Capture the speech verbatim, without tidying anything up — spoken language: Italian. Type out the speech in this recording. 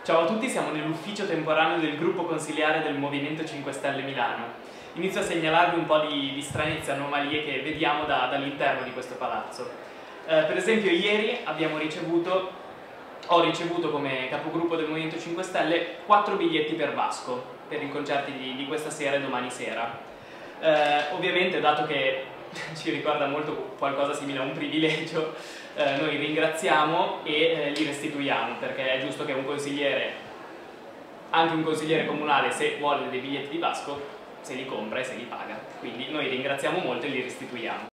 Ciao a tutti, siamo nell'ufficio temporaneo del gruppo consiliare del Movimento cinque Stelle Milano. Inizio a segnalarvi un po' di, di stranezze e anomalie che vediamo da, dall'interno di questo palazzo. Eh, per esempio ieri abbiamo ricevuto, ho ricevuto come capogruppo del Movimento cinque Stelle quattro biglietti per Vasco, per i concerti di, di questa sera e domani sera. Eh, ovviamente, dato che ci ricorda molto qualcosa simile a un privilegio, eh, noi ringraziamo e eh, li restituiamo, perché è giusto che un consigliere, anche un consigliere comunale, se vuole dei biglietti di Vasco, se li compra e se li paga. Quindi noi ringraziamo molto e li restituiamo.